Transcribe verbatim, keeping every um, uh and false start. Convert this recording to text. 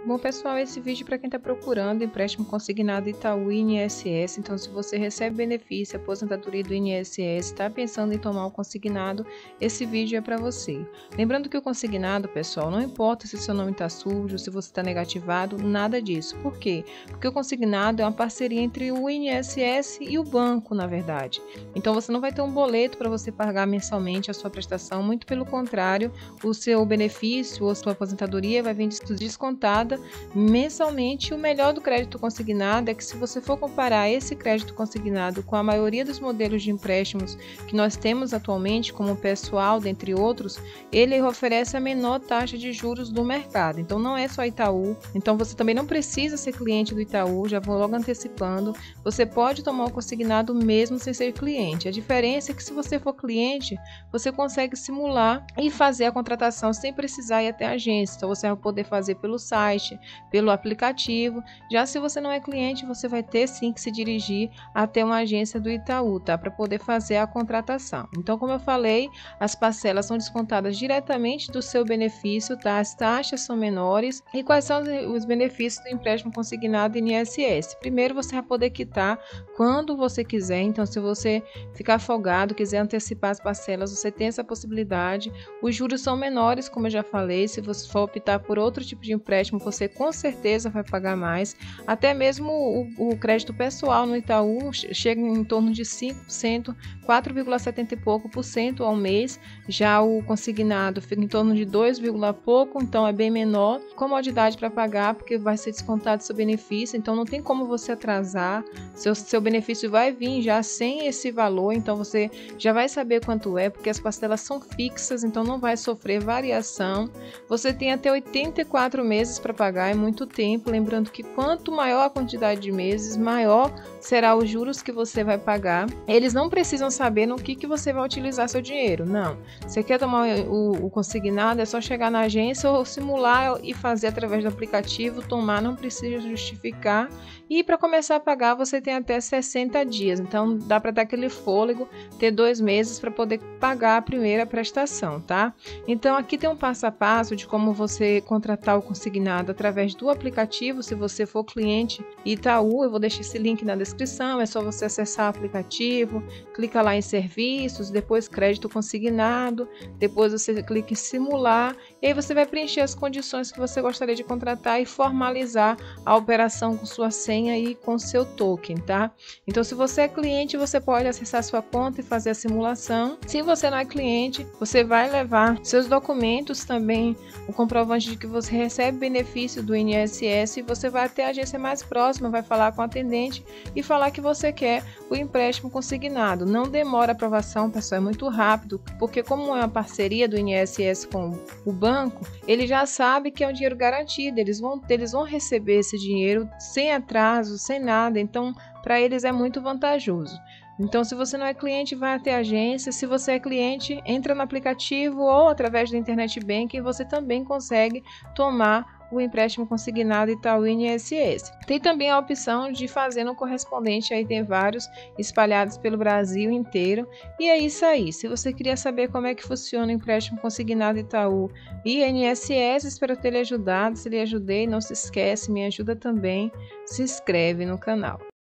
Bom, pessoal, esse vídeo é para quem está procurando empréstimo consignado Itaú e I N S S. Então, se você recebe benefício, aposentadoria do I N S S, está pensando em tomar o consignado, esse vídeo é para você. Lembrando que o consignado, pessoal, não importa se seu nome está sujo, se você está negativado, nada disso. Por quê? Porque o consignado é uma parceria entre o I N S S e o banco, na verdade. Então, você não vai ter um boleto para você pagar mensalmente a sua prestação, muito pelo contrário, o seu benefício ou sua aposentadoria vai vir descontada mensalmente. O melhor do crédito consignado é que, se você for comparar esse crédito consignado com a maioria dos modelos de empréstimos que nós temos atualmente, como o pessoal, dentre outros, ele oferece a menor taxa de juros do mercado. Então não é só Itaú, então você também não precisa ser cliente do Itaú, já vou logo antecipando, você pode tomar o consignado mesmo sem ser cliente. A diferença é que, se você for cliente, você consegue simular e fazer a contratação sem precisar ir até a agência. Então você vai poder fazer pelo site, pelo aplicativo. Já se você não é cliente, você vai ter sim que se dirigir até uma agência do Itaú, tá? Para poder fazer a contratação. Então, como eu falei, as parcelas são descontadas diretamente do seu benefício, tá? As taxas são menores. E quais são os benefícios do empréstimo consignado I N S S? Primeiro, você vai poder quitar quando você quiser. Então, se você ficar folgado, quiser antecipar as parcelas, você tem essa possibilidade. Os juros são menores, como eu já falei. Se você for optar por outro tipo de empréstimo, você com certeza vai pagar mais. Até mesmo o, o crédito pessoal no Itaú chega em torno de cinco por cento, quatro vírgula setenta e pouco por cento ao mês. Já o consignado fica em torno de dois, pouco, então é bem menor. Comodidade para pagar, porque vai ser descontado seu benefício, então não tem como você atrasar. Seu, seu benefício vai vir já sem esse valor, então você já vai saber quanto é, porque as parcelas são fixas, então não vai sofrer variação. Você tem até oitenta e quatro meses para pagar, é muito tempo. Lembrando que quanto maior a quantidade de meses, maior será os juros que você vai pagar. Eles não precisam saber no que, que você vai utilizar seu dinheiro, não. Você quer tomar o, o consignado, é só chegar na agência ou simular e fazer através do aplicativo, tomar, não precisa justificar. E para começar a pagar, você tem até sessenta dias, então dá para dar aquele fôlego, ter dois meses para poder pagar a primeira prestação, tá? Então aqui tem um passo a passo de como você contratar o consignado através do aplicativo. Se você for cliente Itaú, eu vou deixar esse link na descrição, é só você acessar o aplicativo, clica lá em serviços, depois crédito consignado, depois você clica em simular, e aí você vai preencher as condições que você gostaria de contratar e formalizar a operação com sua senha e com seu token, tá? Então, se você é cliente, você pode acessar sua conta e fazer a simulação. Se você não é cliente, você vai levar seus documentos também, o comprovante de que você recebe benefício do I N S S, e você vai até a agência mais próxima, vai falar com o atendente e falar que você quer o empréstimo consignado. Não demora a aprovação, pessoal, é muito rápido, porque como é uma parceria do I N S S com o banco, ele já sabe que é um dinheiro garantido, eles vão, eles vão receber esse dinheiro sem atraso, sem nada, então para eles é muito vantajoso. Então, se você não é cliente, vai até a agência. Se você é cliente, entra no aplicativo ou através do Internet Banking, você também consegue tomar o empréstimo consignado Itaú I N S S. Tem também a opção de fazer no correspondente, aí tem vários espalhados pelo Brasil inteiro. E é isso aí. Se você queria saber como é que funciona o empréstimo consignado Itaú e I N S S, espero ter lhe ajudado. Se lhe ajudei, não se esquece, me ajuda também, se inscreve no canal.